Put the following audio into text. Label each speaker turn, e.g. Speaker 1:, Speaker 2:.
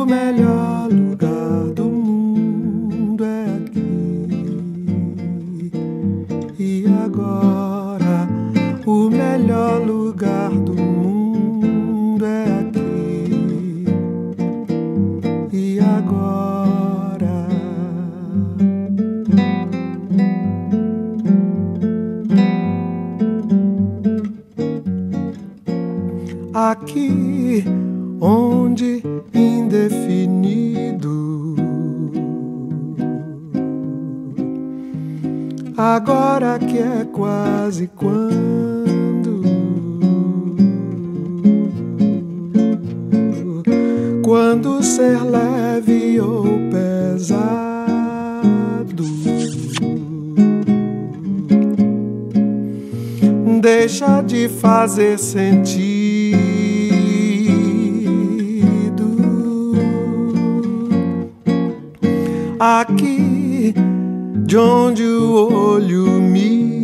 Speaker 1: O melhor lugar do mundo é aqui. E agora, o melhor lugar do mundo é aqui. E agora, aqui onde indefinido, agora que é quase quando ser leve ou pesado deixa de fazer sentido. Aqui de onde o olho mira,